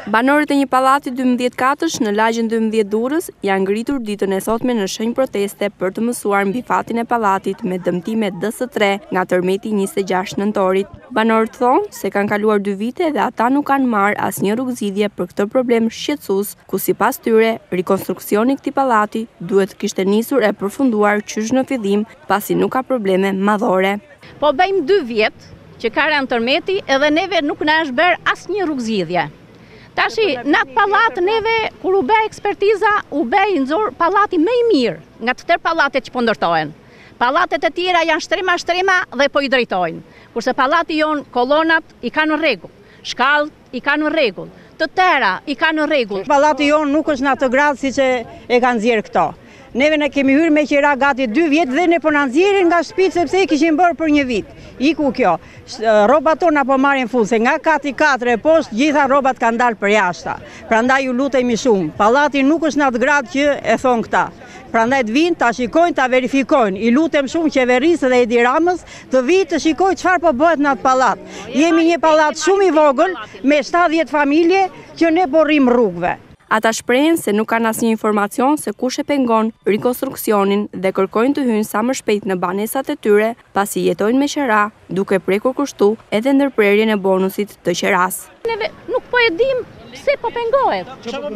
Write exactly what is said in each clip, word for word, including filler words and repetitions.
Banorët e një pallati dymbëdhjetë katësh në lagjen dymbëdhjetë Durrës janë ngritur ditën e sotme në shenjë proteste për të mësuar mbi fatin e pallatit me dëmtime D S tre nga tërmeti njëzet e gjashtë nëntorit. Banorët thonë se kanë kaluar dy vite dhe ata nuk kanë marrë asnjë rrugëzidhje për këtë problem shqetësues, ku sipas tyre rikonstruksioni i këtij pallati duhet kishte nisur e përfunduar qysh në fillim, pasi nuk ka probleme madhore. Po bëjmë dy vjet që ka rënë tërmeti edhe neve nuk na është bërë asnjë rrugëzidhje. Tashi, në atë pallat neve, kur u bë ekspertiza, u bë i nxorr pallati më i mirë nga të tërë pallatet që po ndërtohen. Pallatet e tjera janë shtrema shtrema dhe po i drejtojnë. Kurse pallati jon, kolonat i kanë në rregull, shkallët i kanë në rregull, të tëra i kanë në rregull. Pallati jon nuk është në atë gradë siç e kanë nxjerrë këto. Neve ne kemi hyrë me qira gati dy vjet dhe ne po na nxjerrin nga shtëpitë sepse e kishin bërë për një vit. Iku kjo. Rrobat tona po marrin fund se nga kati katër e poshtë gjitha rrobat kanë dalë për jashtë. Prandaj ju lutemi shumë. Pallati nuk është në atë gradë që e thon këta. Prandaj të vinë, ta shikojnë, ta verifikojnë. I lutem shumë qeverisë dhe Edi Ramës të vinë të shikojnë çfarë po bëhet në atë pallat. Jemi një pallat shumë i vogël me shtatëdhjetë familje që ne po rrim rrugëve. Ata shprehen se nuk kanë asnjë informacion se kush e pengon rikonstruksionin dhe kërkojnë të hyjnë sa më shpejt në banesat e tyre, pasi jetojnë me qera, duke prekur kushtu edhe ndërprerjen e bonusit të qeras. Neve nuk po e dim pse po pengohet.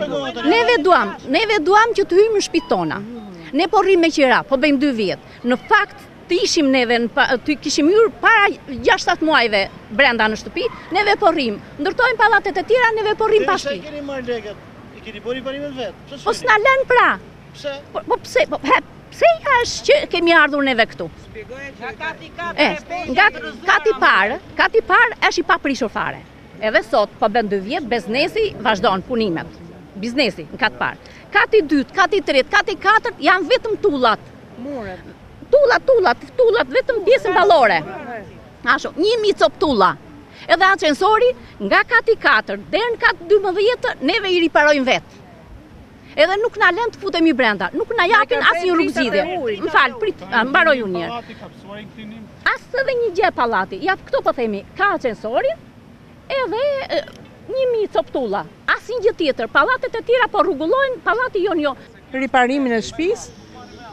Neve duam, neve duam që të hyjmë në shtëpitë tona. Ne po rrim me qera, po bëjmë dy vjet. Në fakt të ishim neve, të kishim hyrë para gjashtë shtatë muajve brenda në shtëpi, neve po rrim. Ndërtojmë pallatet e tjera, neve po rrim pas shtëpi. Keni bëri parimet vetë? Po s'na lën pra. Pse? Po pse? Po pse ja është që kemi ardhur neve këtu? Nga kati katër. Nga kati parë, kati parë është i paprishur fare. Edhe sot po bën dy vjet, biznesi vazhdon punimet. Biznesi në katë parë. Kati dytë, kati tretë, kati katërt janë vetëm tullat. Muret. Tullat, tullat, tullat, vetëm pjesën ballore. Ashtu, një micop tulla. Edhe ascensori nga kati katër deri në kati dymbëdhjetë neve i riparojnë vetë. Edhe nuk na lën të futemi brenda, nuk na japin asnjë rrugëzidhje. M'fal, prit, mbaroj unë një herë. As edhe një gjë pallati. Ja këto po themi, ka ascensorin edhe një micop tulla. Asnjë gjë tjetër. Pallatet e tjera po rrugullohen, pallati jon jo. Riparimin e shtëpisë.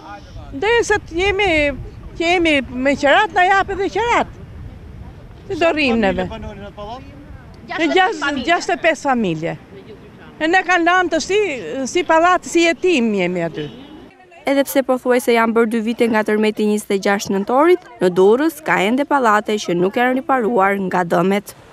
Derisa të jemi, të jemi me qerat na jap edhe qerat. Të do rrim neve. Në gjashtëdhjetë e pesë familje. E ne kanë lamë të si, si pallati, si jetim jemi aty. Edhe pse pothuajse janë bërë dy vite nga tërmeti njëzet e gjashtë nëntorit, në Durrës ka ende pallate që nuk janë riparuar nga dëmet.